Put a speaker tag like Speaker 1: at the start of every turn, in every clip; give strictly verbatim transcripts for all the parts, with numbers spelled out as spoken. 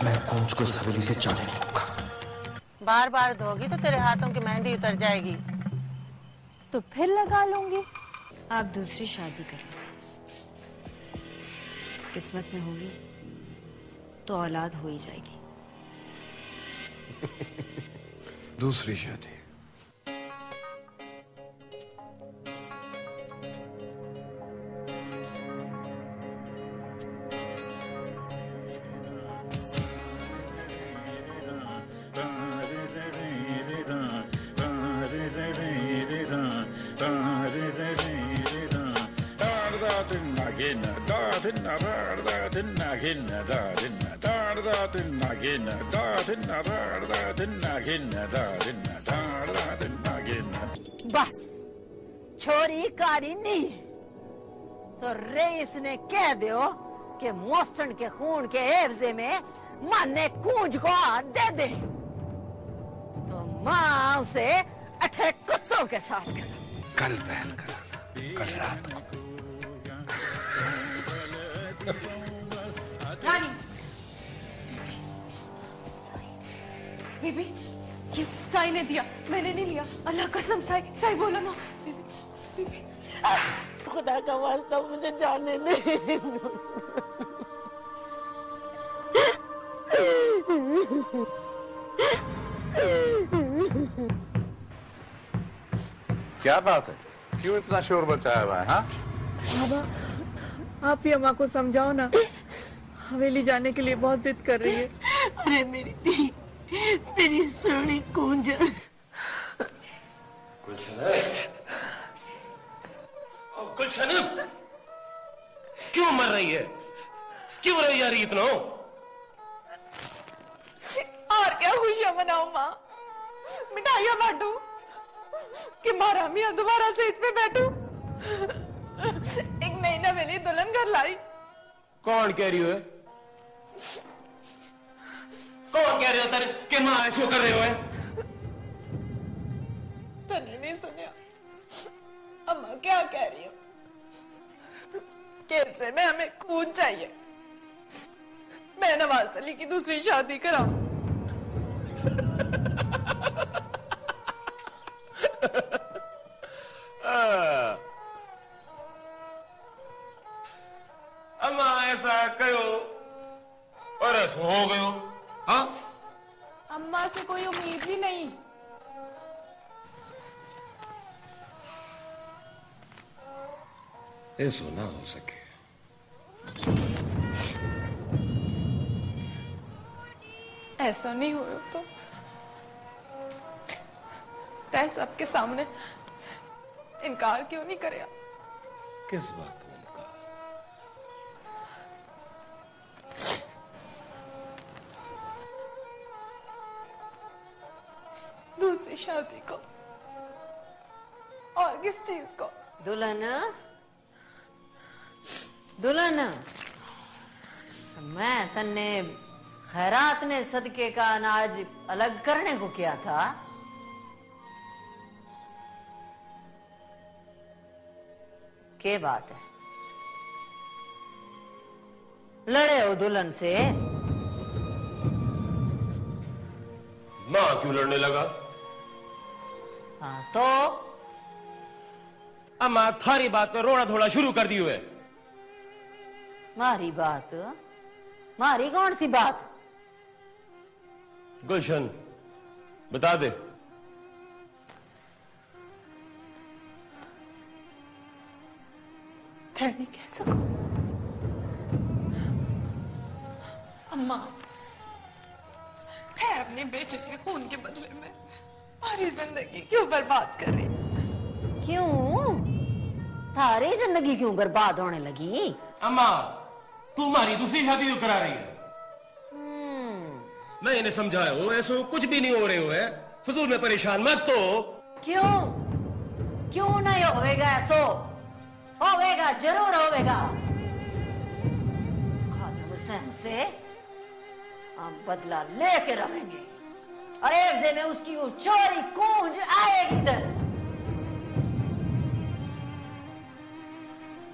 Speaker 1: मैं कूंज को इस हवेली से जाने दूंगा।
Speaker 2: बार बार धोगी तो तेरे हाथों की मेहंदी उतर जाएगी।
Speaker 3: तो फिर लगा लूंगी।
Speaker 4: आप दूसरी शादी कर लो, किस्मत में होगी तो औलाद हो ही जाएगी।
Speaker 5: दूसरी शादी?
Speaker 2: बस छोरी कारी नहीं तो रईस ने कह दो कि मौसन के खून के एवजे में मां ने कूंज को हाथ दे दे तो मां उसे अठे कुत्तों के साथ खड़ा।
Speaker 5: कल पहन कराना, कल रात को।
Speaker 3: रानी, बीबी, क्यों? साई ने दिया, मैंने नहीं लिया। अल्लाह कसम, साई, साई बोलो ना। बीबी, बीबी,
Speaker 2: खुदा का वास्ता मुझे जाने दे।
Speaker 6: क्या बात है, क्यों इतना शोर मचाया हुआ है? हाँ
Speaker 3: बाबा, आप ही अम्मा को समझाओ ना, हवेली जाने के लिए बहुत जिद कर रही है।
Speaker 2: अरे मेरी दी, मेरी सोनी कूंज।
Speaker 7: गुलशन, गुलशन, क्यों मर रही है? क्यों रही जा रही इतना?
Speaker 3: और क्या खुशियां मनाऊं माँ, मिठाइयां बांटू कि मारा मियाँ दोबारा सेज पे बैठू। एक नई नवेली दुल्हन घर लाई।
Speaker 7: कौन कह रही हो है? कौन कह रहे हो तेरे कि मां ऐसे कर रहे हो है?
Speaker 3: तने नहीं सुनिया अम्मा क्या कह रही हो? केम से मैं हमें खून चाहिए, मैं नवाज अली की दूसरी शादी कराऊं।
Speaker 7: अम्मा ऐसा कहो और ऐसा हो गयो। हाँ,
Speaker 3: अम्मा से कोई उम्मीद ही नहीं।
Speaker 5: ऐसा ना हो सके।
Speaker 3: ऐसा नहीं हो तो तय सबके सामने इनकार क्यों नहीं करे?
Speaker 5: किस बात का इनकार?
Speaker 3: दूसरी शादी को और किस चीज को?
Speaker 2: दुल्हन, दुल्हन, मैं तन्ने खैरात ने सदके का अनाज अलग करने को किया था। क्या बात है? लड़े हो दुल्हन से?
Speaker 7: मां क्यों लड़ने लगा?
Speaker 2: हाँ तो
Speaker 7: अम्मा थारी बात पे रोना धोना शुरू कर दी है।
Speaker 2: मारी बात? मारी कौन सी बात?
Speaker 7: गुलशन बता दे।
Speaker 3: खैर नहीं कह सको अम्मा, मैं अपनी बेटे के खून के बदले में हमारी जिंदगी क्यों बर्बाद कर रही?
Speaker 2: क्यों? थारी जिंदगी क्यों बर्बाद होने लगी?
Speaker 7: अम्मा तुम्हारी दूसरी शादी क्यों करा रही है? मैं इन्हें समझाया हूं, ऐसा कुछ भी नहीं हो रहे हो है, फजूल में परेशान मत तो।
Speaker 2: क्यों क्यों नहीं होवेगा? ऐसो होवेगा, जरूर होवेगा। खालिद हुसैन से हम बदला लेके रहेंगे और एवजे में उसकी वो चोरी कूंज आएगी इधर।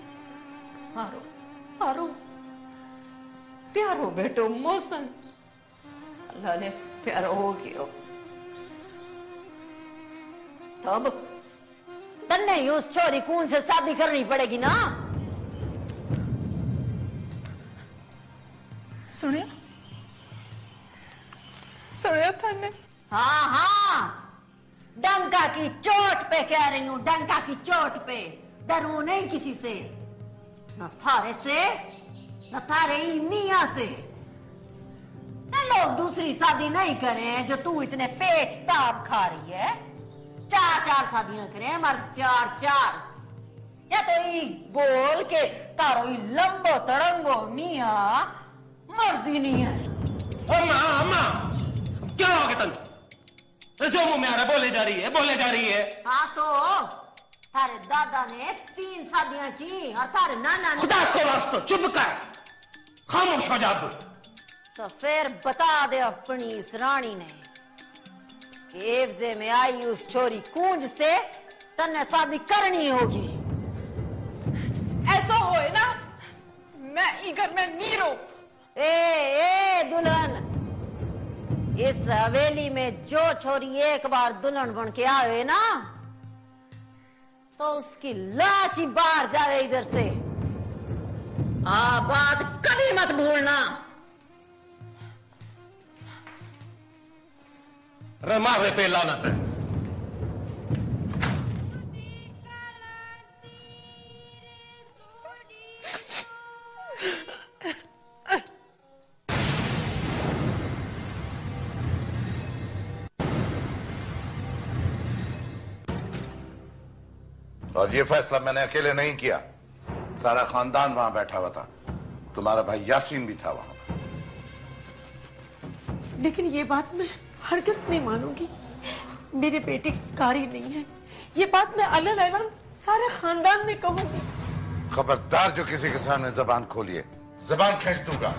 Speaker 2: मारो मारो प्यारो बेटो मोहसन, अल्लाह ने प्यार हो गयो तब तन्ने ही उस छोरी कून से शादी करनी पड़ेगी ना।
Speaker 3: सुनिया सुनिया तन्ने।
Speaker 2: हाँ हाँ डंका की चोट पे कह रही हूँ, डंका की चोट पे। डरू नहीं किसी से, न थारे से न थारे ही मियां से। न लोग दूसरी शादी नहीं करें जो तू इतने पेच ताप खा रही है। चार चार शादियां करें मर चार चार, या तो ई बोल के तारो ही लंबो तड़ंगो मियां मर्दी नहीं है।
Speaker 7: अम्मा अम्मा क्या हो गया तन? जो मुंह में आ रहा बोले जा रही है बोले जा रही है।
Speaker 2: हाँ तो थारे दादा ने तीन शादियां की और थारे नाना ने।
Speaker 7: खुदा को वास्ता चुप कर, खामोश हो जा।
Speaker 2: तो फिर बता दे अपनी इस रानी ने एवजे में आई उस छोरी कूंज से तन्ने शादी करनी होगी।
Speaker 3: ऐसा होए ना मैं ई घर में नहीं रहूं।
Speaker 2: ए ए दुल्हन, इस हवेली में जो छोरी एक बार दुल्हन बन के आए ना तो उसकी लाश ही बाहर जाए इधर से। आ बात कभी मत भूलना।
Speaker 7: रमावे पे लानत है।
Speaker 6: और ये फैसला मैंने अकेले नहीं किया, सारा खानदान वहां बैठा हुआ था। तुम्हारा भाई यासीन भी था वहां।
Speaker 3: लेकिन ये बात मैं हरगिज़ नहीं मानूंगी। मेरे बेटे कारी नहीं है, ये बात मैं अलग अलग सारे खानदान में कहूंगी।
Speaker 6: खबरदार जो किसी के सामने जबान खोलिए, जबान खींच दूंगा।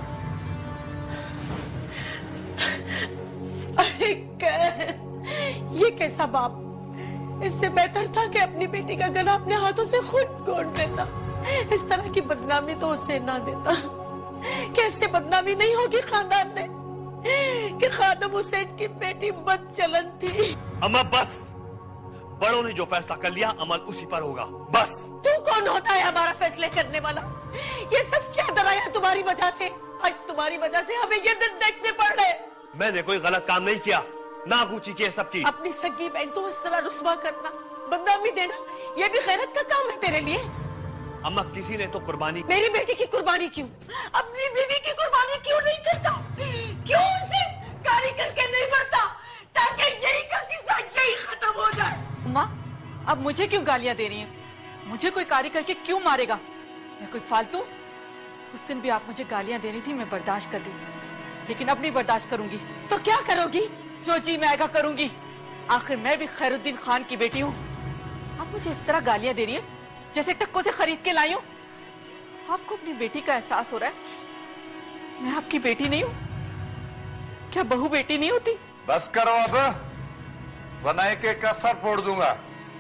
Speaker 3: अरे कर, ये कैसा बाप? इससे बेहतर था कि अपनी बेटी का गला अपने हाथों से खुद घोट देता। इस तरह की बदनामी तो उसे ना देता। कि इससे बदनामी नहीं होगी खानदान में कि खादम हुसैन की बेटी बदचलन थी।
Speaker 8: अम्मा बस, बड़ों ने जो फैसला कर लिया अमल उसी पर होगा, बस।
Speaker 3: तू कौन होता है हमारा फैसले करने वाला? ये सब क्या डराया तुम्हारी वजह से? आज तुम्हारी वजह से हमें ये दिन देखने पड़ रहे।
Speaker 8: मैंने कोई गलत काम नहीं किया, ना गुची की सब की।
Speaker 3: अपनी सगी बहन को इस तरह रुस्वा करना, बदनामी देना, ये भी खैरत का काम है तेरे लिए?
Speaker 8: अम्मा किसी ने तो कुर्बानी।
Speaker 3: मेरी बेटी की कुर्बानी क्यों? अपनी बीवी की कुर्बानी क्यों नहीं करता? क्यों उसे कारी करके नहीं बढ़ता ताकि यही का किस्सा यही खत्म हो जाए?
Speaker 9: माँ अब मुझे क्यों गालियां दे रही हैं? मुझे कोई कारी करके क्यों मारेगा? मैं कोई फालतू? उस दिन भी आप मुझे गालियां दे रही थी, मैं बर्दाश्त कर दी, लेकिन अब नहीं बर्दाश्त करूंगी।
Speaker 3: तो क्या करोगी?
Speaker 9: जो जी मैं आएगा करूंगी। आखिर मैं भी खैरुद्दीन खान की बेटी हूँ। आप मुझे इस तरह गालियां दे रही है जैसे टक्को से खरीद के लाई हूँ। आपको अपनी बेटी का एहसास हो रहा है? मैं आपकी बेटी नहीं हूँ? क्या बहू बेटी नहीं होती?
Speaker 6: बस करो अब, वरना एक एक का सर फोड़ दूंगा।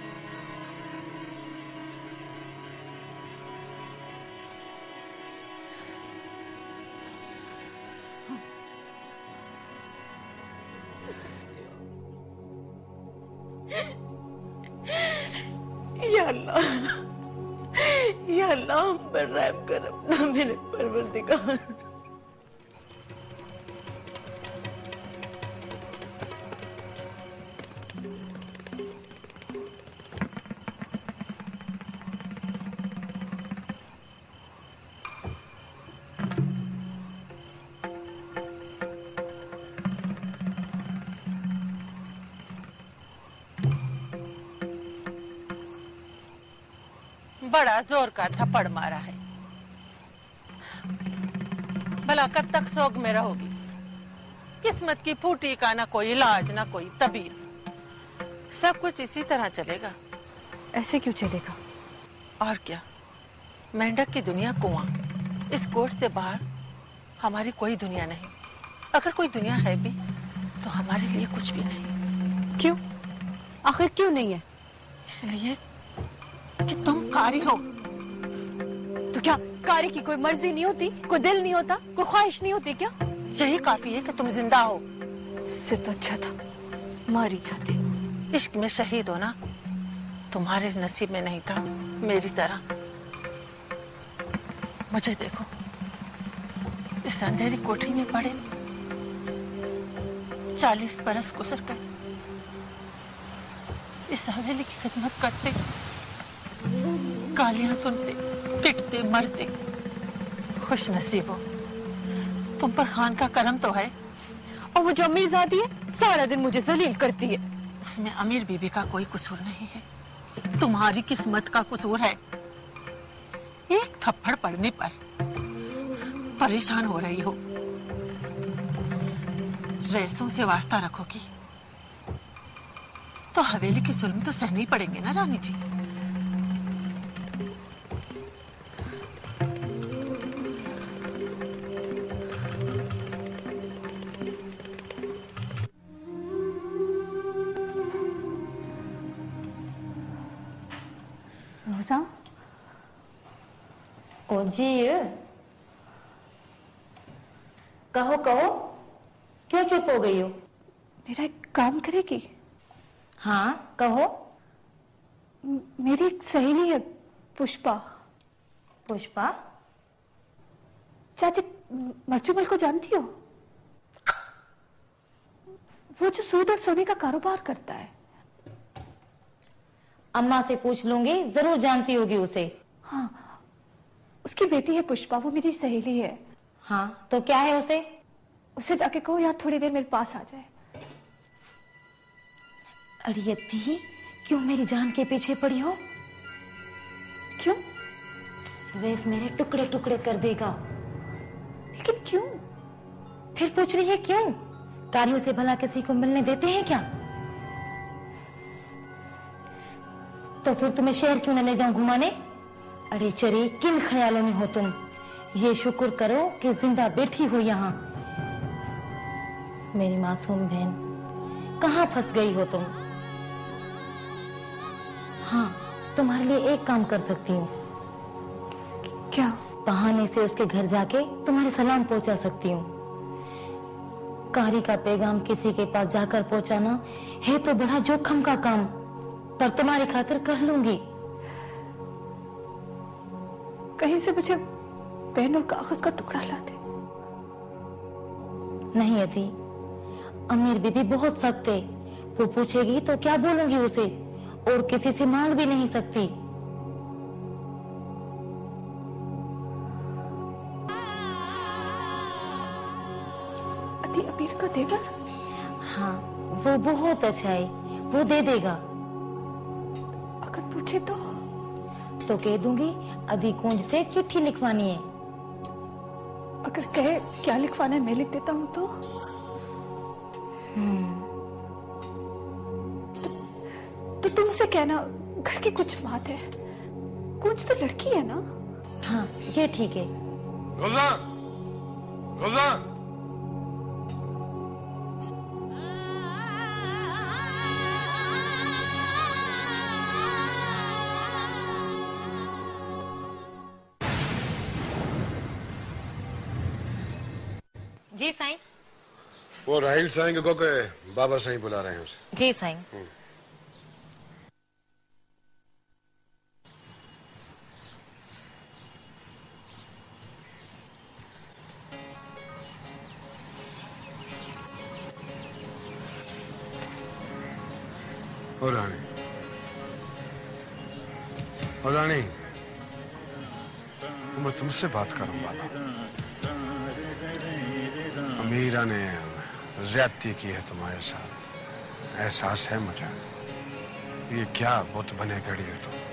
Speaker 3: या अल्लाह, या अल्लाह हम पर रहम कर अपना मेरे परवरदिगार।
Speaker 10: बड़ा जोर का थप्पड़ मारा है। भला कब तक सोग में रहोगी? किस्मत की फूटी का ना कोई इलाज ना कोई तबीब। सब कुछ इसी तरह चलेगा।
Speaker 4: ऐसे क्यों चलेगा?
Speaker 10: और क्या, मेंढक की दुनिया कुआं, इस कोर्ट से बाहर हमारी कोई दुनिया नहीं। अगर कोई दुनिया है भी तो हमारे लिए कुछ भी नहीं।
Speaker 4: क्यों? आखिर क्यों नहीं है?
Speaker 10: इसलिए कि तुम कारी हो।
Speaker 4: तो क्या कारी की कोई मर्जी नहीं होती, कोई दिल नहीं होता, कोई ख्वाहिश नहीं होती क्या?
Speaker 10: यही काफी है कि तुम जिंदा हो।
Speaker 3: इससे तो अच्छा था मारी जाती।
Speaker 10: इश्क में शहीद होना तुम्हारे नसीब में नहीं था, मेरी तरह। मुझे देखो, इस अंधेरी कोठरी में पड़े चालीस बरस गुजर गए, इस हवेली की खिदमत करते, गालियां सुनते, पिटते, मरते। खुश नसीब हो, तुम पर खान का करम तो है।
Speaker 3: और वो जो अमीरजादी है सारा दिन मुझे जलील करती है।
Speaker 10: उसमें अमीर बीबी का कोई कसूर नहीं है, तुम्हारी किस्मत का कसूर है। एक थप्पड़ पड़ने पर परेशान हो रही हो, रईसों से वास्ता रखोगी तो हवेली के जुल्म तो सहने ही पड़ेंगे ना रानी जी।
Speaker 3: रोजा, ओ जी,
Speaker 11: कहो कहो, क्यों चुप हो गई हो?
Speaker 3: मेरा एक काम करेगी?
Speaker 11: हाँ कहो।
Speaker 3: म- मेरी एक सहेली है पुष्पा।
Speaker 11: पुष्पा?
Speaker 3: चाची मरचूमल को जानती हो? वो जो सूद और सोने का कारोबार करता है।
Speaker 11: अम्मा से पूछ लूंगी, जरूर जानती होगी उसे।
Speaker 3: हाँ, उसकी बेटी है पुष्पा, वो मेरी सहेली है।
Speaker 11: हाँ तो क्या है उसे?
Speaker 3: उसे जाके कहो यार थोड़ी देर मेरे पास आ जाए।
Speaker 11: अड़ियती, क्यों मेरी जान के पीछे पड़ी हो?
Speaker 3: क्यों?
Speaker 11: रेस मेरे टुकड़े टुकड़े कर देगा।
Speaker 3: लेकिन क्यों?
Speaker 11: फिर पूछ रही है क्यों? कालियों से भला किसी को मिलने देते हैं क्या? तो फिर तुम्हें शहर क्यों न ले जाऊं घुमाने? अरे चरी, किन ख्यालों में हो तुम? ये शुक्र करो कि जिंदा बैठी हो यहाँ। मेरी मासूम बहन, कहाँ फंस गई हो तुम? हाँ, तुम्हारे लिए एक काम कर सकती हूँ।
Speaker 3: क्या?
Speaker 11: बहाने से उसके घर जाके तुम्हारे सलाम पहुंचा सकती हूँ। कारी का पैगाम किसी के पास जाकर पहुंचाना है तो बड़ा जोखम का काम, पर तुम्हारी खातिर कर लूंगी।
Speaker 3: कहीं से मुझे पेन और कागज का टुकड़ा ला दे।
Speaker 11: नहीं अति, अमीर बीबी बहुत सख्त है। वो पूछेगी तो क्या बोलूंगी उसे, और किसी से मांग भी नहीं सकती।
Speaker 3: अति अमीर का देवर?
Speaker 11: हाँ, वो बहुत अच्छा है, वो दे देगा।
Speaker 3: अगर पूछे तो?
Speaker 11: तो कह दूंगी अधी कुंज से चिट्ठी लिखवानी है।
Speaker 3: अगर कहे क्या लिखवाना है मैं लिख देता हूँ तो?
Speaker 11: हम्म।
Speaker 3: तो, तो तुम उसे कहना घर की कुछ बात है, कुछ तो लड़की है ना?
Speaker 11: हाँ ये ठीक है।
Speaker 5: रोजा, रोजा।
Speaker 11: जी साईं।
Speaker 5: वो राहिल साईं को के बाबा साईं बुला रहे हैं उसे।
Speaker 11: जी साईं।
Speaker 5: ओ रानी, ओ रानी, मैं तुमसे बात करूं बाबा। अमीरा ने ज्यादती की है तुम्हारे साथ, एहसास है मुझे। ये क्या बुत बने खड़ी है तुम?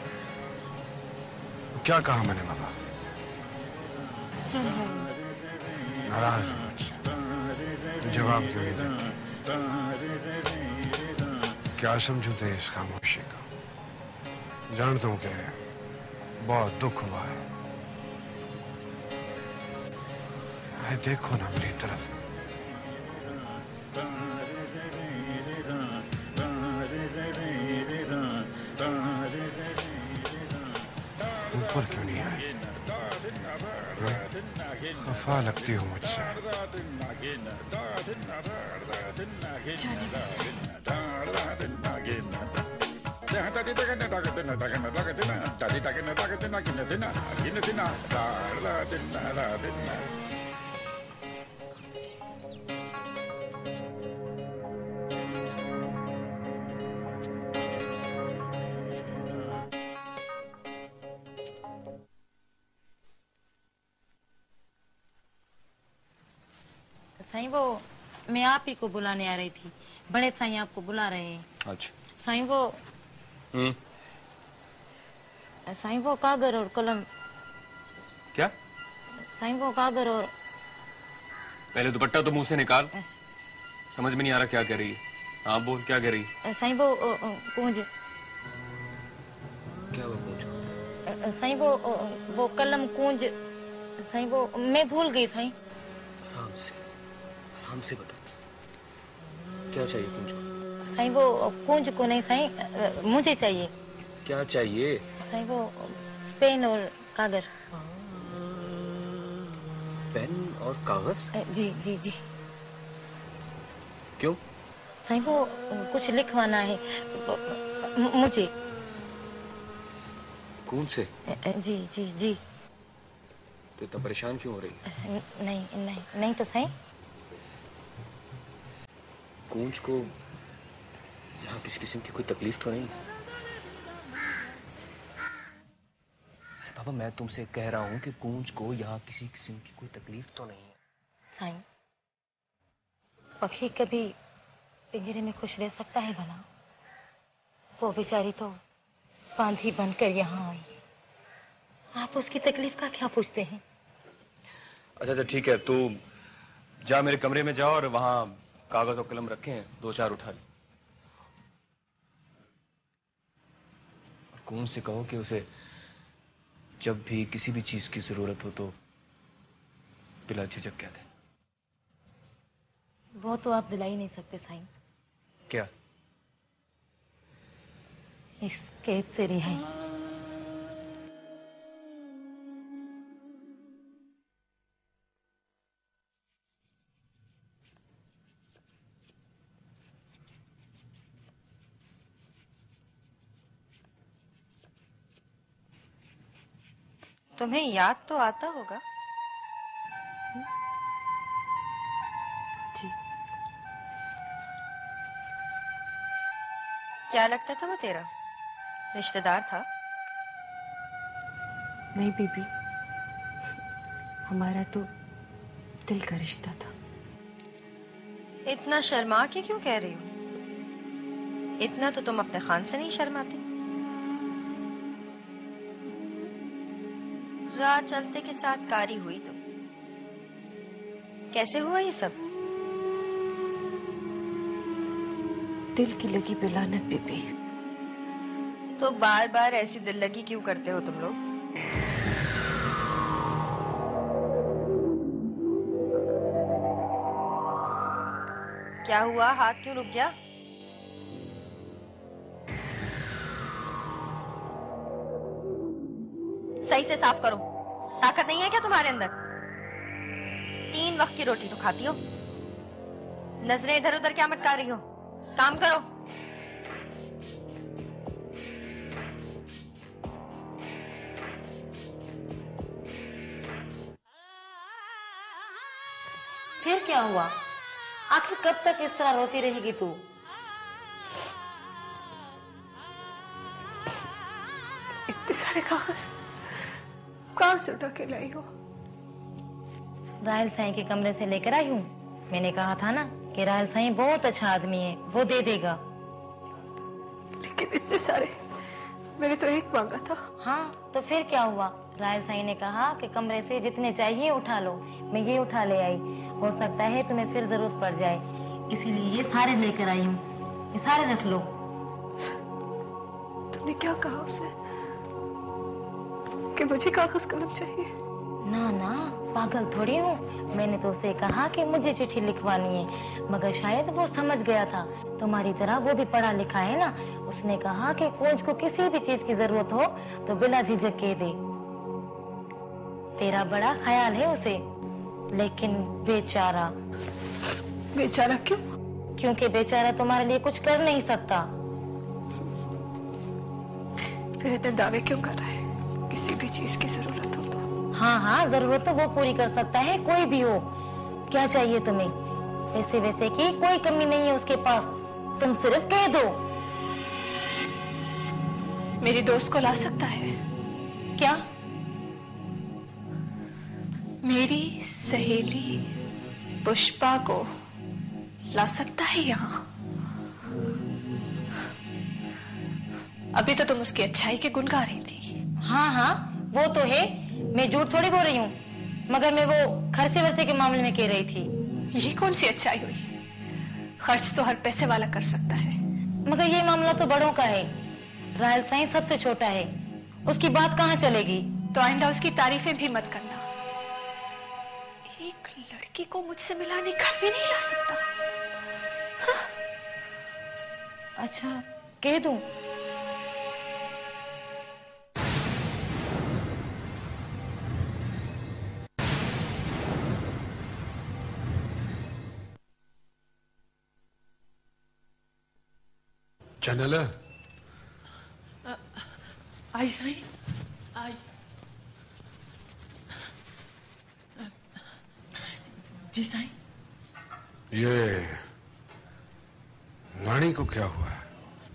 Speaker 5: क्या कहा मैंने बाबा? नाराज हो मुझसे, जवाब क्यों नहीं देती? क्या समझू थे इस खामोशी का? जानता हूं कि बहुत दुख हुआ है। अरे देखो ना मेरी तरफ। ऊपर क्यों नहीं आए? खफा लगती हो मुझसे।
Speaker 11: साईं वो मैं आप ही को बुलाने आ रही थी। बड़े साईं आपको बुला रहे हैं।
Speaker 1: अच्छा
Speaker 11: साईं वो
Speaker 1: हम्म
Speaker 11: साईं वो कागज और कलम।
Speaker 1: क्या?
Speaker 11: साईं वो कागज और
Speaker 1: पहले दुपट्टा तो मुंह से निकाल। समझ में नहीं आ रहा क्या कह रही है। हाँ बोल, क्या कह रही है?
Speaker 11: साईं वो कूंज।
Speaker 1: क्या वो कूंज?
Speaker 11: साईं वो वो कलम कूंज। साईं वो मैं भूल गई साईं।
Speaker 1: आराम से आराम से बता, क्या चाहिए कूंज को?
Speaker 11: साईं वो कूंज को नहीं साईं, मुझे चाहिए।
Speaker 1: क्या चाहिए?
Speaker 11: साईं वो पेन और कागज।
Speaker 1: पेन और कागज?
Speaker 11: जी जी जी।
Speaker 1: क्यों?
Speaker 11: साईं वो कुछ लिखवाना है मुझे।
Speaker 1: कौन से?
Speaker 11: जी जी जी।
Speaker 1: तो इतना परेशान क्यों हो रही है?
Speaker 11: नहीं नहीं नहीं तो साईं।
Speaker 1: कूंज को यहाँ किसी किस्म की कोई तकलीफ तो नहीं? पापा मैं तुमसे कह रहा हूँ कि कूंज को यहाँ किसी किस्म की कोई तकलीफ तो नहीं है।
Speaker 11: साईं पक्षी कभी पिंजरे में खुश रह सकता है भला? वो बेचारी तो बांधी बनकर यहाँ आई। आप उसकी तकलीफ का क्या पूछते हैं?
Speaker 1: अच्छा अच्छा ठीक है, तू जा मेरे कमरे में जा और वहां कागज और कलम रखे हैं, दो चार उठा ले। और कौन से कहो कि उसे जब भी किसी भी चीज की जरूरत हो तो बिला झिझक कह दे।
Speaker 11: वो तो आप दिला ही नहीं सकते साईं।
Speaker 1: क्या?
Speaker 11: इस कैद से रिहाई।
Speaker 4: तुम्हें याद तो आता होगा?
Speaker 11: जी।
Speaker 4: क्या लगता था वो तेरा? रिश्तेदार था?
Speaker 3: नहीं बीबी, हमारा तो दिल का रिश्ता था।
Speaker 4: इतना शर्मा के क्यों कह रही हो? इतना तो तुम अपने खान से नहीं शर्माती। राह चलते के साथ कारी हुई तुम। कैसे हुआ ये सब?
Speaker 3: दिल की लगी पे लानत बीबी।
Speaker 4: तो बार बार ऐसी दिल लगी क्यों करते हो तुम लोग? क्या हुआ? हाथ क्यों रुक गया? सही से साफ करो। ताकत नहीं है क्या तुम्हारे अंदर? तीन वक्त की रोटी तो खाती हो। नजरें इधर उधर क्या मटका रही हो? काम करो।
Speaker 11: फिर क्या हुआ? आखिर कब तक इस तरह रोती रहेगी तू?
Speaker 3: इतने सारे कागज कहां से उठा के लाई हो?
Speaker 11: रायल साईं के कमरे से लेकर आई हूँ। मैंने कहा था ना कि रायल साईं बहुत अच्छा आदमी है, वो दे देगा।
Speaker 3: लेकिन इतने सारे, मैंने तो एक मांगा था।
Speaker 11: हाँ तो फिर क्या हुआ? रायल साईं ने कहा कि कमरे से जितने चाहिए उठा लो। मैं ये उठा ले आई। हो सकता है तुम्हें फिर जरूरत पड़ जाए, इसीलिए ये सारे लेकर आई हूँ। ये सारे रख लो।
Speaker 3: तुमने क्या कहा उसे? कि मुझे कागज कलम चाहिए?
Speaker 11: ना ना, पागल थोड़ी हूँ। मैंने तो उसे कहा कि मुझे चिट्ठी लिखवानी है, मगर शायद वो समझ गया था। तुम्हारी तरह वो भी पढ़ा लिखा है ना। उसने कहा कि कूंज को किसी भी चीज की जरूरत हो तो बिना झिझक कह दे। तेरा बड़ा ख्याल है उसे, लेकिन बेचारा।
Speaker 3: बेचारा क्यों?
Speaker 11: क्योंकि बेचारा तुम्हारे लिए कुछ कर नहीं सकता।
Speaker 3: फिर इतने दावे क्यों कर रहा है? किसी भी चीज की जरूरत हो तो?
Speaker 11: हाँ हाँ, जरूरत तो वो पूरी कर सकता है, कोई भी हो। क्या चाहिए तुम्हें? पैसे वैसे की कोई कमी नहीं है उसके पास, तुम सिर्फ कह दो।
Speaker 3: मेरी दोस्त को ला सकता है
Speaker 11: क्या?
Speaker 3: मेरी सहेली पुष्पा को ला सकता है यहाँ? अभी तो तुम उसकी अच्छाई के गुण गा रही थी।
Speaker 11: हाँ हाँ, वो तो है, मैं झूठ थोड़ी बोल रही हूँ, मगर मैं वो खर्चे वर्चे के मामले में कह रही थी।
Speaker 3: ये कौन सी अच्छाई हुई? खर्च तो हर पैसे वाला कर सकता है।
Speaker 11: मगर ये मामला तो बड़ों का है, रायल साईं सबसे छोटा है, उसकी बात कहाँ चलेगी?
Speaker 3: तो आइंदा उसकी तारीफें भी मत करना। एक लड़की को मुझसे मिलाने घर भी नहीं ला सकता। हाँ।
Speaker 11: अच्छा, कह दूं?
Speaker 5: चैनल
Speaker 10: आई साईं, आई। जी साईं।
Speaker 5: ये रानी को क्या हुआ है?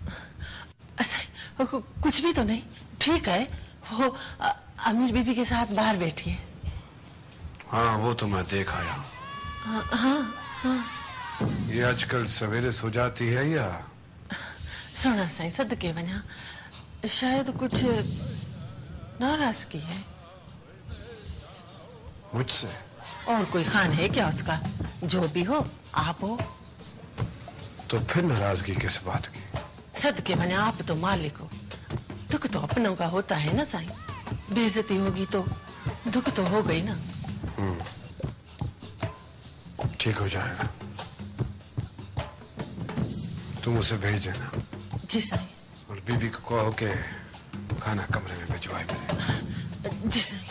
Speaker 10: साईं कुछ भी तो नहीं, ठीक है। वो अ, अमीर बीबी के साथ बाहर बैठी है।
Speaker 5: हाँ, वो तो मैं देख आया।
Speaker 10: हाँ हाँ हाँ।
Speaker 5: ये आजकल सवेरे सो जाती है या?
Speaker 10: सुना साईं, सदके वञा, शायद कुछ नाराजगी है
Speaker 5: मुझसे।
Speaker 10: और कोई खान है क्या उसका? जो भी हो, आप हो।
Speaker 5: तो फिर नाराजगी किस बात की?
Speaker 10: सदके वञा, आप तो मालिक हो, दुख तो अपनों का होता है ना साईं। बेइज्जती होगी तो दुख तो हो गई ना।
Speaker 5: हम्म, ठीक हो जाएगा, तुम उसे भेज देना।
Speaker 10: जी साईं।
Speaker 5: और बीबी को कहो कि खाना कमरे में भिजवाए मेरे।
Speaker 10: जी साईं।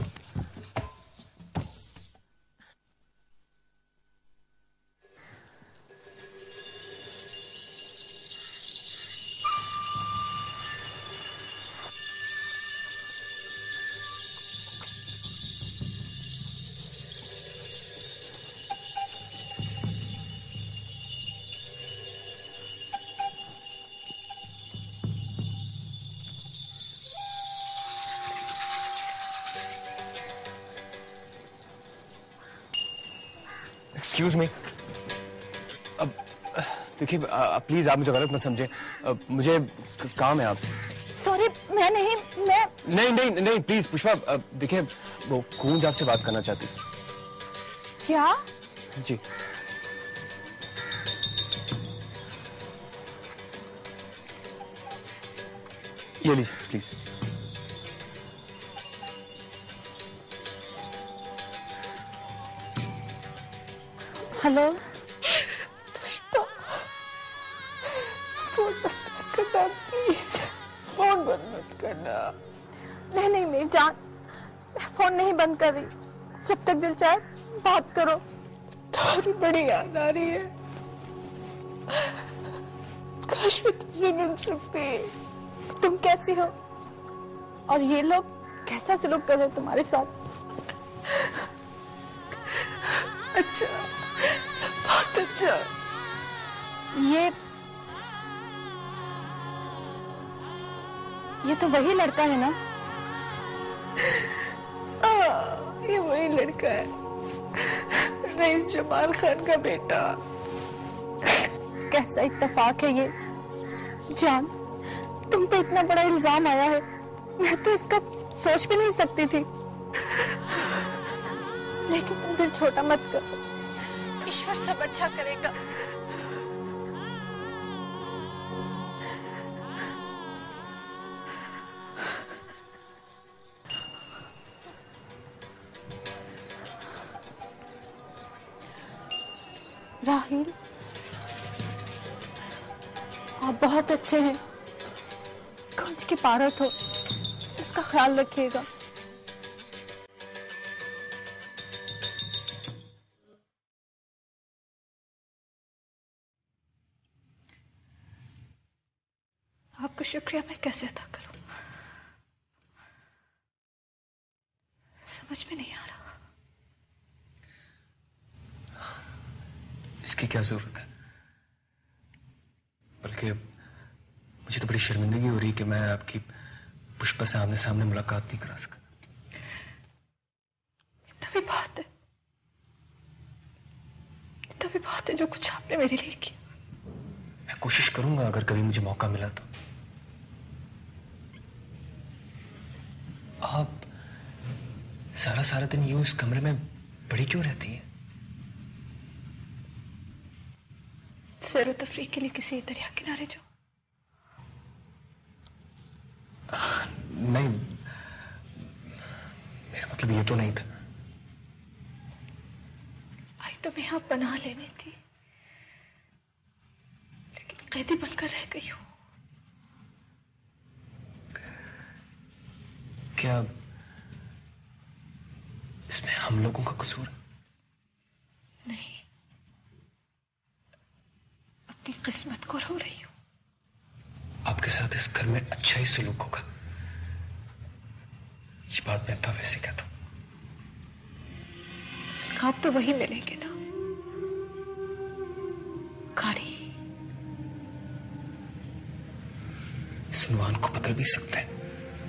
Speaker 1: एक्सक्यूज मी, अब देखिए प्लीज आप मुझे गलत मत समझे, मुझे काम है आपसे।
Speaker 3: सॉरी, मैं नहीं, मैं
Speaker 1: नहीं नहीं नहीं प्लीज पुष्पा, देखिए वो कूंज आपसे बात करना चाहती।
Speaker 3: क्या?
Speaker 1: जी। ये लीजिए प्लीज।
Speaker 3: हेलो पुष्पा, फोन बंद करना प्लीज, फोन बंद मत करना। नहीं नहीं मेरी जान, मैं फोन नहीं बंद कर रही, जब तक दिल चाहे बात करो। तुम्हारी बड़ी याद आ रही है, काश मैं तुमसे मिल सकती। तुम कैसी हो और ये लोग कैसा सलूक कर रहे तुम्हारे साथ? अच्छा, बहुत अच्छा। ये ये तो वही लड़का है ना? आ, ये वही लड़का है, रईस जमाल खान का बेटा। कैसा इत्तेफाक है ये। जान, तुम पे इतना बड़ा इल्जाम आया है, मैं तो इसका सोच भी नहीं सकती थी। लेकिन तुम दिल छोटा मत करो, ईश्वर सब अच्छा करेगा। राहिल, आप बहुत अच्छे हैं, कुंज की पारत हो, इसका ख्याल रखिएगा। शुक्रिया मैं कैसे अदा करूं, समझ में नहीं आ रहा।
Speaker 1: इसकी क्या जरूरत है, बल्कि मुझे तो बड़ी शर्मिंदगी हो रही है कि मैं आपकी पुष्पा से आमने सामने मुलाकात नहीं करा सका।
Speaker 3: इतना भी बात है, इतना भी बात है जो कुछ आपने मेरे लिए किया।
Speaker 1: मैं कोशिश करूंगा अगर कभी मुझे मौका मिला तो। आप सारा सारा दिन यूं इस कमरे में पड़ी क्यों रहती हैं?
Speaker 3: सैर तफरीह के लिए किसी दरिया किनारे जाओ।
Speaker 1: नहीं, मेरा मतलब ये तो नहीं था।
Speaker 3: आई तो मैं यहां पनाह लेने थी, लेकिन कैदी बनकर रह गई हूं।
Speaker 1: क्या इसमें हम लोगों का कसूर है?
Speaker 3: नहीं, अपनी किस्मत को रो रही हूं।
Speaker 1: आपके साथ इस घर में अच्छा ही सलूक होगा, ये बात मैं तो वैसे कहता हूं।
Speaker 3: आप तो वही मिलेंगे ना, कारी।
Speaker 1: इस उन्वान को बदल भी सकते हैं।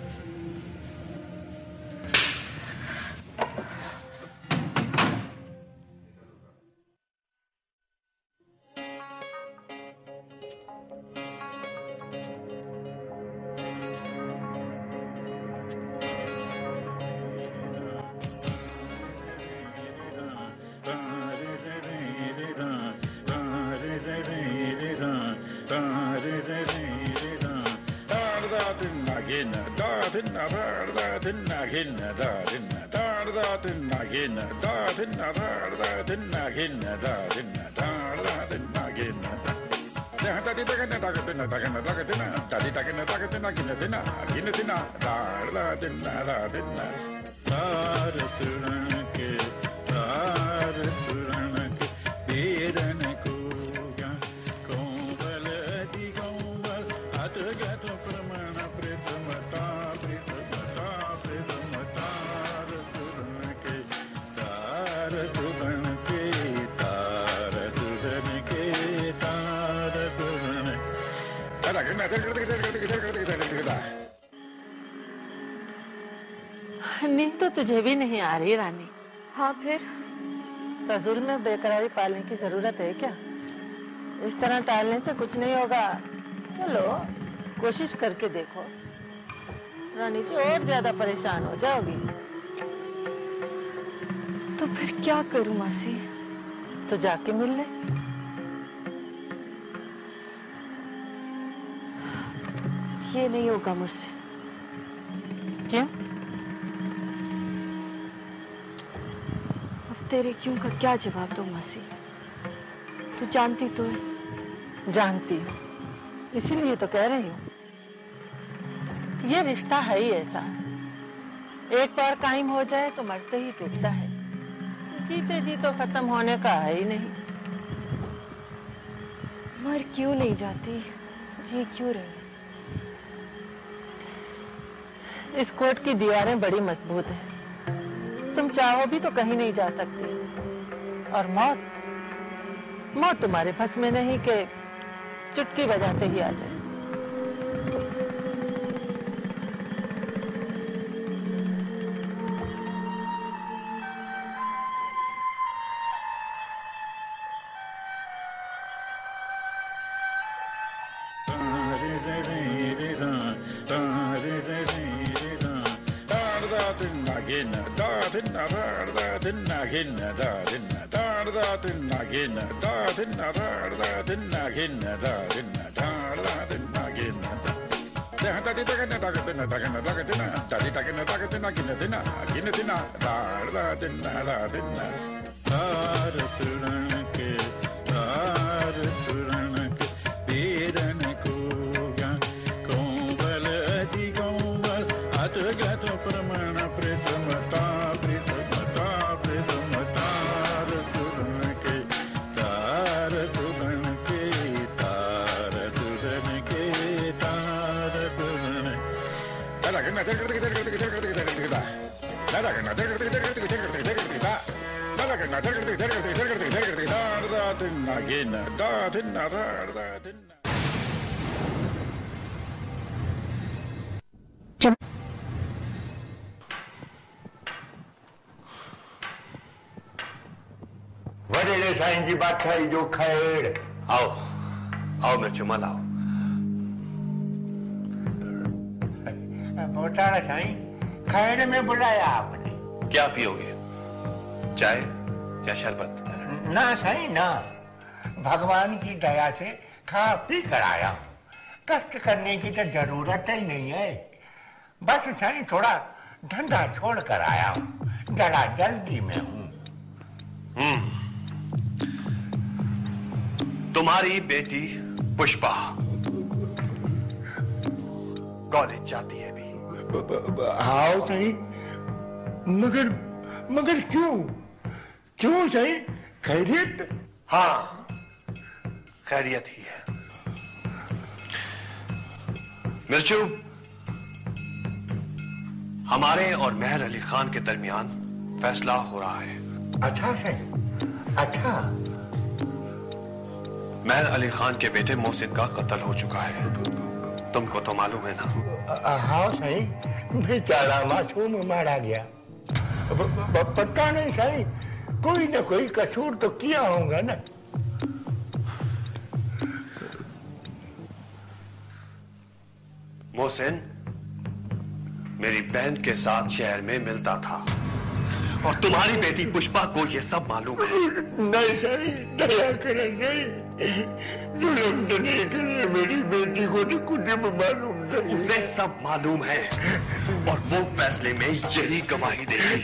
Speaker 10: नींद तो तुझे भी नहीं आ रही रानी?
Speaker 3: हाँ फिर?
Speaker 10: फजूल में बेकरारी पालने की जरूरत है क्या? इस तरह टालने से कुछ नहीं होगा। चलो कोशिश करके देखो, रानी जी और ज्यादा परेशान हो जाओगी।
Speaker 3: तो फिर क्या करूं मासी?
Speaker 10: तो जाके मिल ले।
Speaker 3: ये नहीं होगा मुझसे।
Speaker 10: क्यों?
Speaker 3: अब तेरे क्यों का क्या जवाब दूं मासी? तू जानती तो है।
Speaker 10: जानती हूँ, इसीलिए तो कह रही हूँ। ये रिश्ता है ही ऐसा, एक बार कायम हो जाए तो मरते ही टूटता है। जीते जी तो खत्म होने का है ही नहीं।
Speaker 3: मर क्यों नहीं जाती, जी क्यों रही?
Speaker 10: इस कोर्ट की दीवारें बड़ी मजबूत हैं, तुम चाहो भी तो कहीं नहीं जा सकती। और मौत मौत तुम्हारे बस में नहीं कि चुटकी बजाते ही आ जाए।
Speaker 12: तार वडेले साईं जी बादशाही जो खैर।
Speaker 8: आओ आओ मिर्चो मल आओ।
Speaker 12: मोटारा साईं खैर में बुलाया आपने।
Speaker 8: क्या पियोगे, चाय या शरबत?
Speaker 12: ना साईं ना, भगवान की दया से खा पी कर आया हूँ। कष्ट करने की तो जरूरत ही नहीं है। बस साईं थोड़ा धंधा छोड़ कर आया हूँ, जरा जल्दी में हूँ।
Speaker 8: हम्म तुम्हारी बेटी पुष्पा कॉलेज जाती है भी।
Speaker 12: हाँ सही, मगर मगर क्यों क्यों सही? खैरियत?
Speaker 8: हाँ खैरियत ही है। मिर्चू, हमारे और मेहर अली खान के दरमियान फैसला हो रहा है।
Speaker 12: अच्छा सही, अच्छा।
Speaker 8: मेहर अली खान के बेटे मोहसिन का कत्ल हो चुका है, तुमको तो मालूम है ना?
Speaker 12: हाँ सही, बेचारा मासूम मारा गया। ब, ब, पता नहीं सही, कोई ना कोई कसूर तो किया होगा ना।
Speaker 8: मोहसिन मेरी बहन के साथ शहर में मिलता था और तुम्हारी बेटी पुष्पा को ये सब मालूम है।
Speaker 12: नहीं सही, दया करें सही, जुल्म तो नहीं करे। मेरी बेटी को तो कुछ भी मालूम नहीं।
Speaker 8: उसे सब मालूम है और वो फैसले में यही गवाही देगी।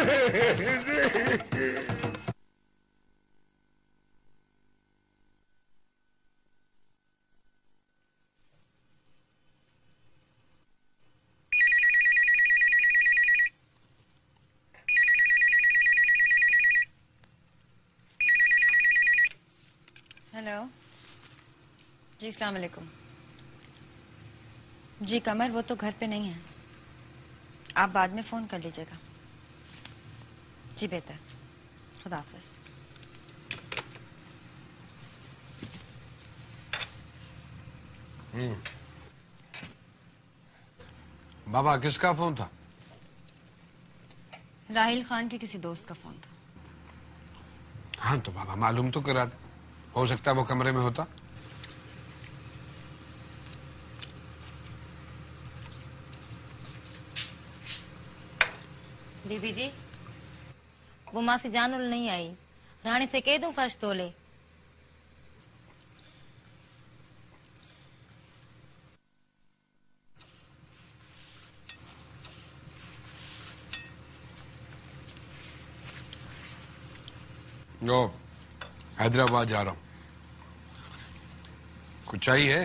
Speaker 13: हेलो जी, अस्सलाम वालेकुम। जी कमर, वो तो घर पे नहीं है, आप बाद में फोन कर लीजिएगा। जी बेहतर, खुदा हाफिज।
Speaker 5: हम्म बाबा, किसका फोन था?
Speaker 13: राहिल खान के किसी दोस्त का फोन था।
Speaker 5: हाँ तो बाबा मालूम तो करा दे, हो सकता है वो कमरे में होता।
Speaker 11: बीबी जी, वो माँ से जान उल नहीं आई, रानी से कह दूं फर्श तोले।
Speaker 5: लो, हैदराबाद जा रहा हूं, कुछ चाहिए?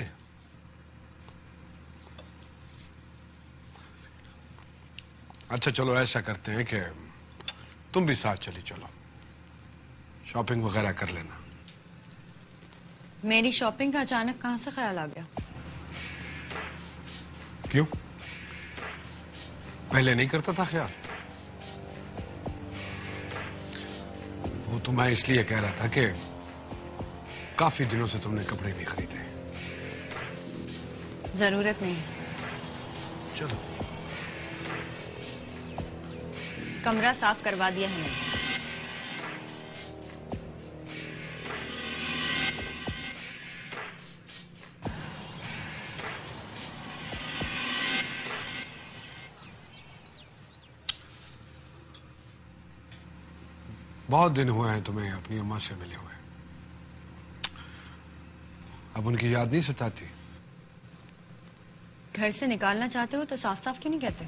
Speaker 5: अच्छा चलो ऐसा करते हैं कि तुम भी साथ चली चलो, शॉपिंग वगैरह कर लेना।
Speaker 13: मेरी शॉपिंग का अचानक कहां से ख्याल आ गया?
Speaker 5: क्यों, पहले नहीं करता था ख्याल? वो तो मैं इसलिए कह रहा था कि काफी दिनों से तुमने कपड़े नहीं खरीदे।
Speaker 13: जरूरत नहीं।
Speaker 5: चलो।
Speaker 13: कमरा साफ करवा दिया है मैंने।
Speaker 5: बहुत दिन हुए हैं तुम्हें अपनी अम्मा से मिले हुए, अब उनकी याद नहीं सताती?
Speaker 13: घर से निकालना चाहते हो तो साफ साफ क्यों नहीं कहते?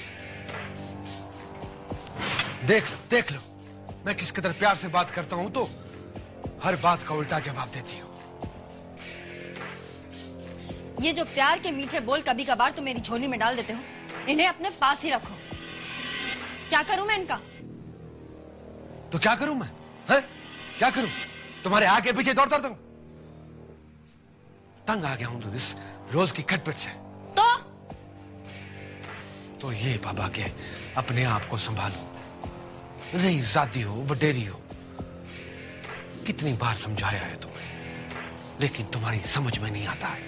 Speaker 5: देख लो देख लो, मैं किस कदर प्यार से बात करता हूं तो हर बात का उल्टा जवाब देती हो।
Speaker 13: ये जो प्यार के मीठे बोल कभी कभार तो मेरी झोली में डाल देते हो, इन्हें अपने पास ही रखो। क्या करूं मैं इनका?
Speaker 5: तो क्या करूं मैं, है? क्या करूं? तुम्हारे आगे पीछे दौड़ दौड़ दूं? तंग आ गया हूं तो इस रोज की खटपट से।
Speaker 13: तो
Speaker 5: तो ये बाबा के अपने आप को संभालो, रही जाती हो वडेरी हो। कितनी बार समझाया है तुम्हें, लेकिन तुम्हारी समझ में नहीं आता है।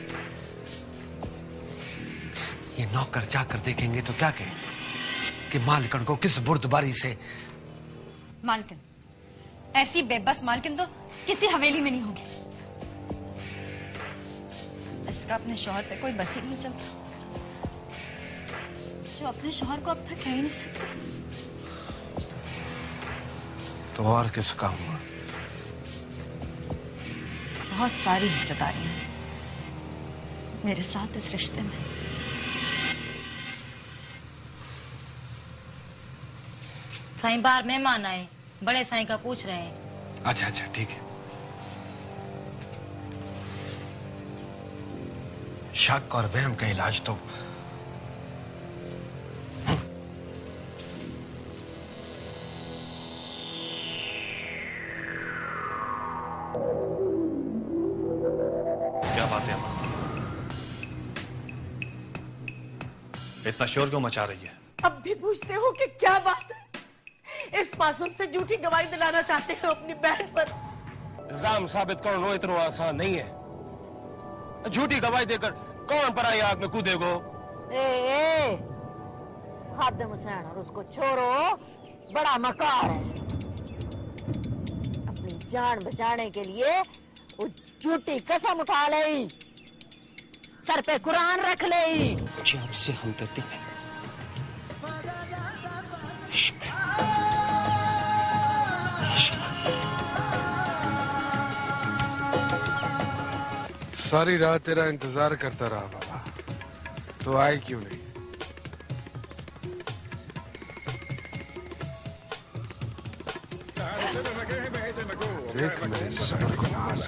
Speaker 5: ये नौकर जाकर देखेंगे तो क्या कहेंगे कि मालकिन को किस बुर्दबारी से।
Speaker 13: मालकिन, ऐसी बेबस मालकिन तो किसी हवेली में नहीं होगी। इसका अपने शौहर पे कोई बस ही नहीं चलता, जो अपने शौहर को अपना कह ही नहीं सकता।
Speaker 5: तो और किसका हुआ?
Speaker 13: बहुत सारी हिस्सेदारियां मेरे साथ इस रिश्ते में।
Speaker 11: साईं बाहर मेहमान आए, बड़े साईं का पूछ रहे हैं।
Speaker 5: अच्छा अच्छा ठीक है। शक और वहम का इलाज तो
Speaker 8: क्या बात है अम्मा? इतना शोर क्यों मचा रही है?
Speaker 3: अब भी पूछते हो कि क्या बात है? इस मासूम से झूठी गवाही दिलाना चाहते हो अपनी बहन पर।
Speaker 7: इल्जाम साबित करना इतना आसान नहीं है। झूठी गवाही देकर कौन पराई आग में कूदेगो?
Speaker 2: ए, ए, खादम हुसैन और उसको छोड़ो, बड़ा मकार है। अपनी जान बचाने के लिए वो झूठी कसम उठा ले, सर पे कुरान रख ले।
Speaker 7: मुझे आपसे हमदर्दी है।
Speaker 5: सारी रात तेरा इंतजार करता रहा बाबा, तो आई क्यों नहीं? देख मेरे सबर को नाज,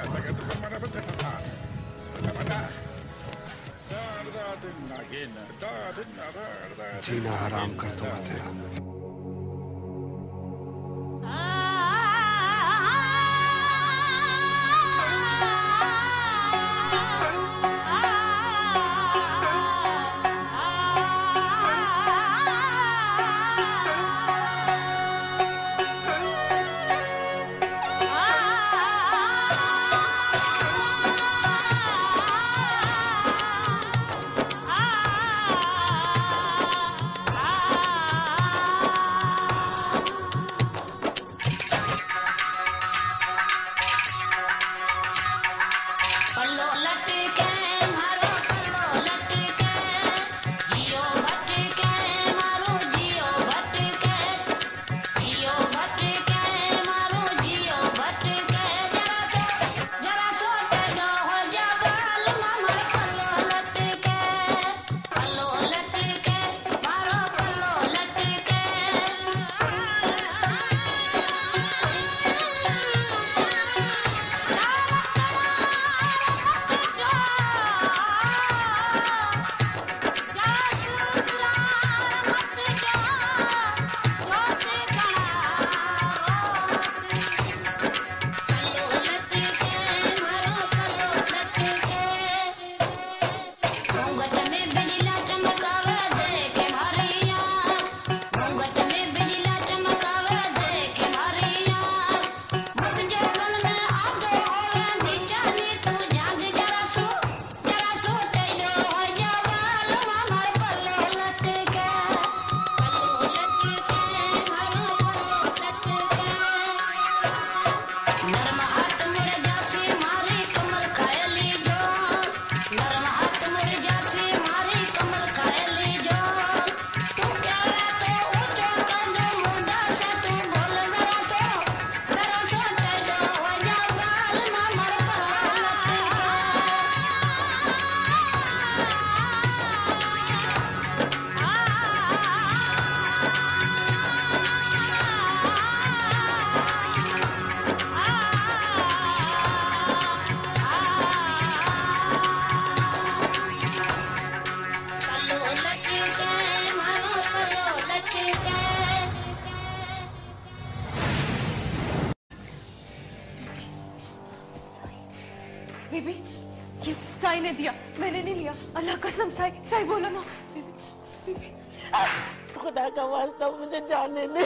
Speaker 5: जीना हराम कर दूंगा तेरा।
Speaker 9: बीबी, ये साई ने दिया, मैंने नहीं लिया। अल्लाह कसम साई, साई बोलो ना। बीबी, बीबी,
Speaker 3: खुदा का वास्ता मुझे जाने दे।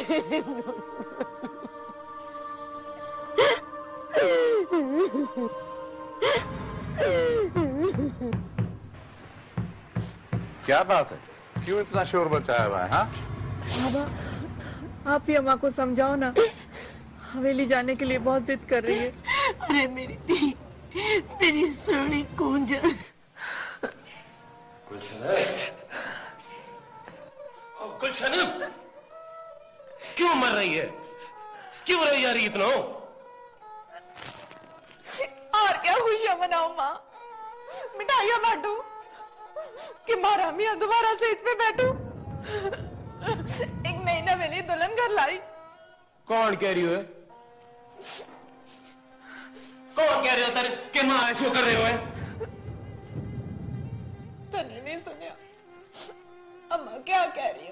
Speaker 6: क्या बात है, क्यों इतना शोर मचाया हुआ है? हाँ
Speaker 9: बाबा, आप ही अम्मा को समझाओ ना, हवेली जाने के लिए बहुत जिद कर रही है।
Speaker 3: अरे मेरी दी, मेरी सोनी कूंज।
Speaker 7: गुलशन, गुलशन, क्यों मर रही है? क्यों रही जा रही इतना?
Speaker 9: और क्या खुशियां मनाओ माँ, मिठाइयां बांटू कि मारा मियाँ दोबारा सेज पे बैठू। एक नई नवेली दुल्हन घर लाई।
Speaker 7: कौन कह रही हो है? कौन कह रहे हो तेरे के माँ ऐसो कर रहे हो है?
Speaker 9: तने नहीं सुनिया अम्मा क्या कह रही हो?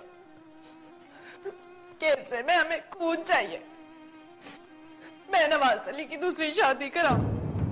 Speaker 9: केब से मैं हमें खून चाहिए, मैं नवाज अली की दूसरी शादी कराऊं।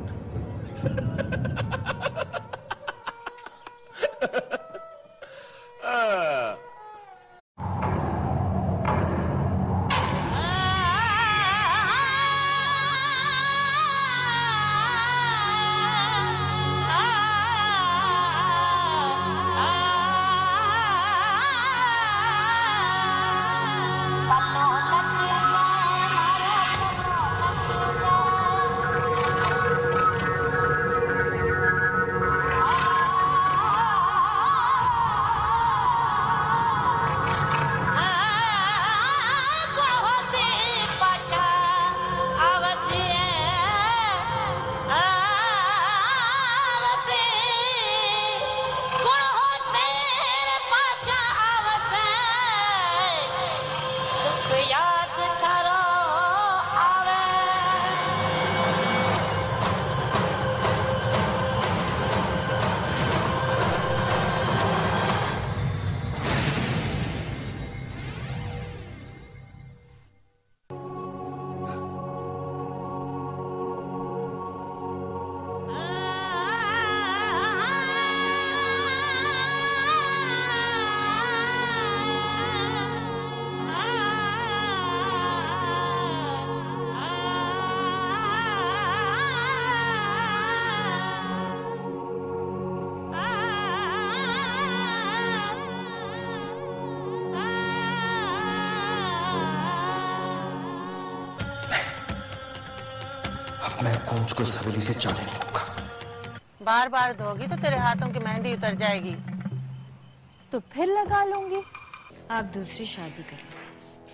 Speaker 1: मैं कूंज को हवेली से जाने नहीं दूंगा।
Speaker 10: बार बार धोगी तो तेरे हाथों की मेहंदी उतर जाएगी।
Speaker 11: तो फिर लगा लूंगी।
Speaker 13: आप दूसरी शादी कर लो,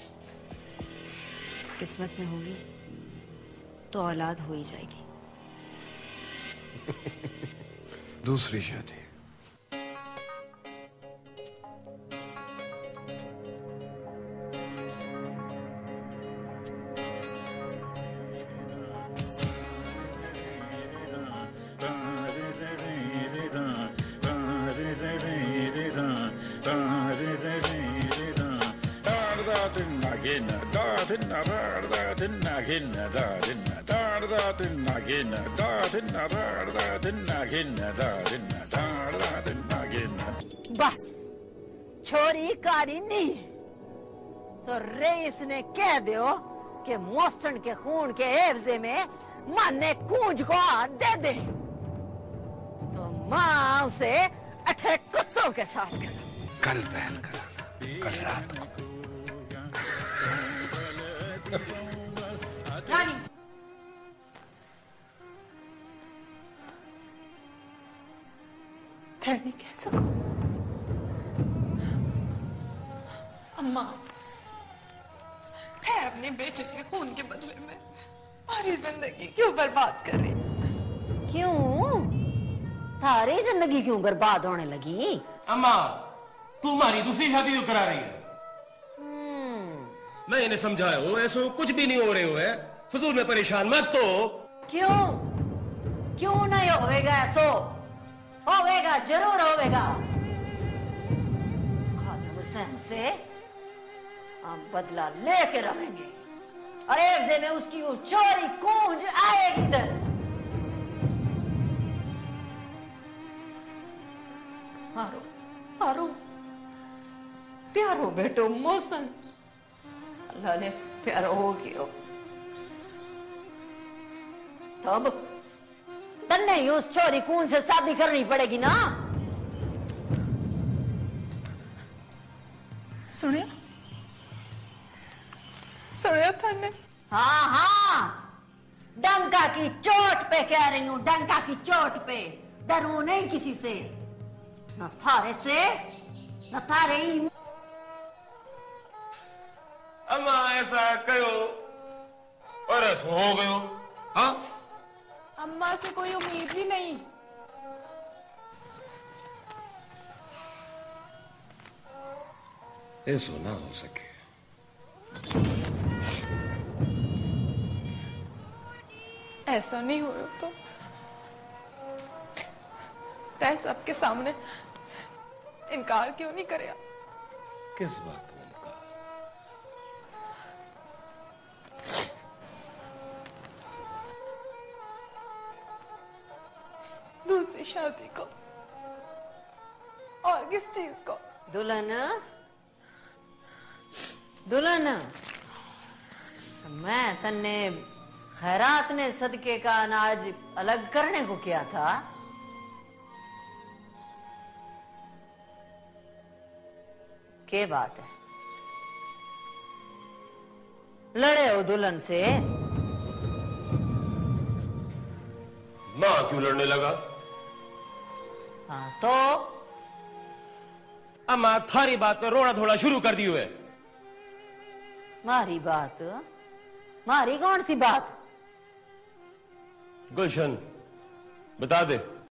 Speaker 13: किस्मत में होगी तो औलाद हो ही जाएगी।
Speaker 5: दूसरी शादी?
Speaker 2: बस छोरी कारी नहीं तो रईस ने कह दो कि मोहसिन के खून के एवजे में माने कूंज को हाथ दे दे तो माँ उसे अठे कुत्तों के साथ करा।
Speaker 5: कल पहल कराना, कल रात को।
Speaker 9: रानी, ठहर नहीं कह सको। अम्मा, मैं अपनी बेटे के खून के बदले में हमारी जिंदगी क्यों बर्बाद कर रही?
Speaker 2: क्यों? थारी जिंदगी क्यों बर्बाद होने लगी?
Speaker 7: अम्मा, तुम्हारी दूसरी शादी क्यों करा रही है? मैं इन्हें समझाया हूँ, ऐसो कुछ भी नहीं हो रहे हो है, फजूल में परेशान मत तो।
Speaker 2: क्यों क्यों नहीं होवेगा? ऐसो होवेगा, जरूर होवेगा। खालिद हुसैन से हम बदला लेके रहेंगे और एवजे में उसकी वो चोरी कूंज आएगी इधर। मारो मारो, प्यार प्यारो बेटो मोहसन अल्लाह ने प्यारो हो गयो। तब तन्ने ही उस छोरी कून से शादी करनी पड़ेगी ना।
Speaker 9: सुनिया सुनिया तन्ने।
Speaker 2: हाँ हाँ डंका की चोट पे कह रही हूँ, डंका की चोट पे। डरू नहीं किसी से, न थारे से न थारे ही।
Speaker 7: अम्मा ऐसा कहो और ऐसा हो गयो। हाँ
Speaker 14: अम्मा से कोई उम्मीद ही नहीं।
Speaker 5: ऐसा ना हो सके।
Speaker 14: ऐसा नहीं हो तो तय सबके सामने इनकार क्यों नहीं करे?
Speaker 5: किस बात का इनकार?
Speaker 14: दूसरी शादी को और किस चीज को?
Speaker 2: दुल्हन दुल्हन मैं तन्ने खैरात ने सदके का अनाज अलग करने को किया था। क्या बात है, लड़े हो दुल्हन से?
Speaker 7: मां क्यों लड़ने लगा?
Speaker 2: हाँ तो
Speaker 7: अम्मा थारी बात पे रोना धोना शुरू कर दी हुए।
Speaker 2: मारी बात? मारी कौन सी बात?
Speaker 7: गुलशन बता दे।